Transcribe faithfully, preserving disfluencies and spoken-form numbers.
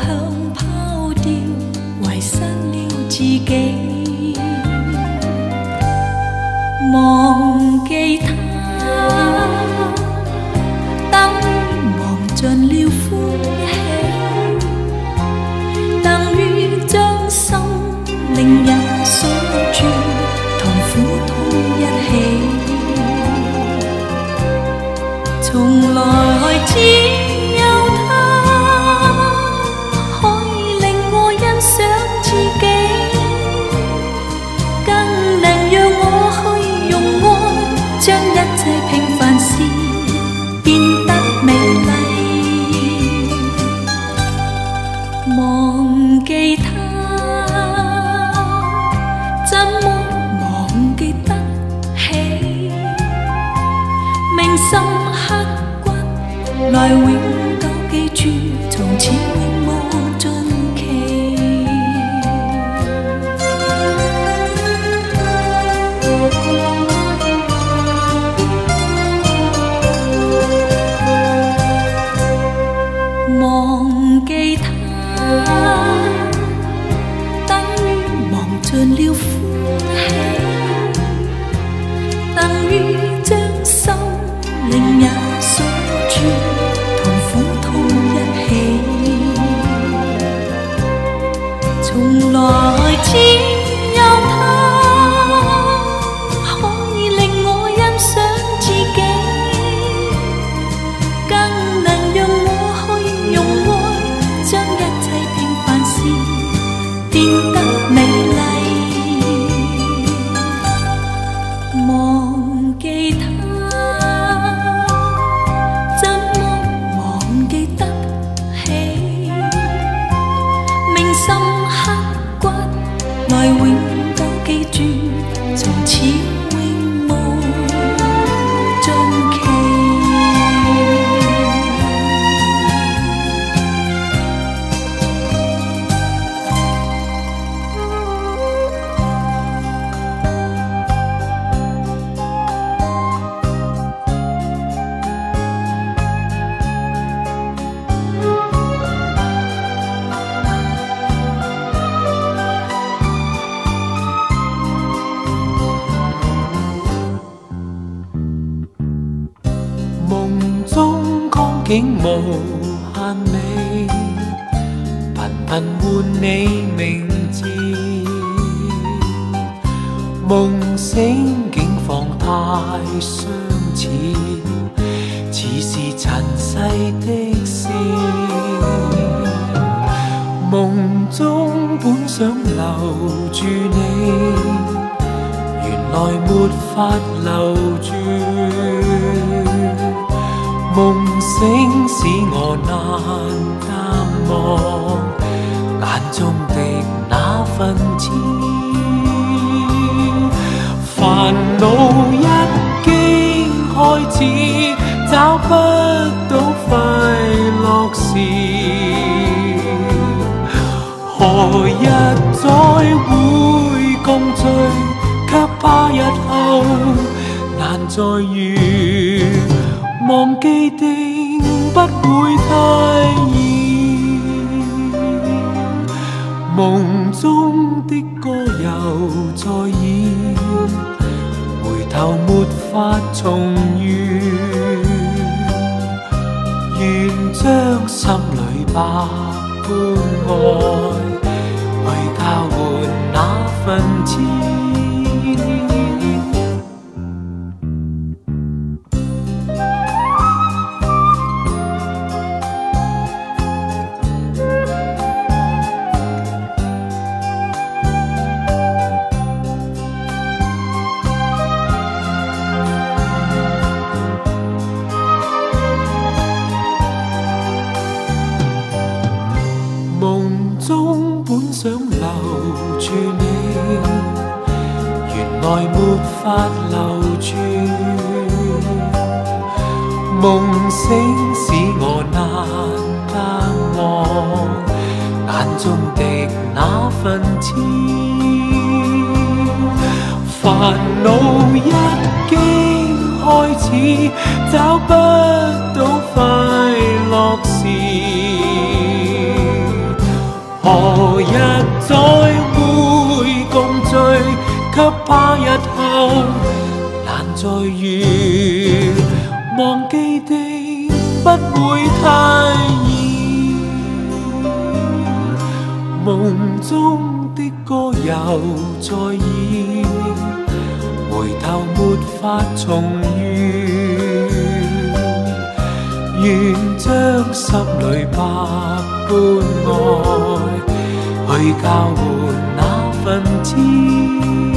向拋掉，遺失了自己，忘記他，等於忘盡了歡喜，等於將心靈也鎖住，同苦痛一起。從來只有他可以令我欣賞自己，更能讓我去用愛將一切平凡事變得美麗。忘記他，怎麼忘記得起？銘心刻骨，來永久記住，從此永無盡期。忘記他，等於忘盡了歡喜，等於將心靈也鎖住，同苦痛一起。從來只有他可以令我欣賞自己，更能讓我去用愛將一切平凡事變得美麗。忘記他，怎麼忘記得起？銘心刻骨，來永久記住，從此永無盡期。 夢中光景無限美，頻頻喚你名字，夢醒境況太相似，似是塵世的事。夢中本想留住你，原來沒法留住。夢醒使我難淡忘眼中的那份痴，煩惱一經開始，找不到快樂時，何日再會共聚，卻怕日後難再遇。忘記定不會太易，夢中的歌又再演，回頭沒法重遇，願將心裏百般愛，去交換那份痴。夢中本想留住你，原來沒法留住。夢醒使我難淡忘眼中的那份痴，煩惱一經開始，找不到快樂時， 遇，忘記的不會太易。夢中的歌又再現，回頭沒法重遇。願將心裏百般愛，去交換那份知。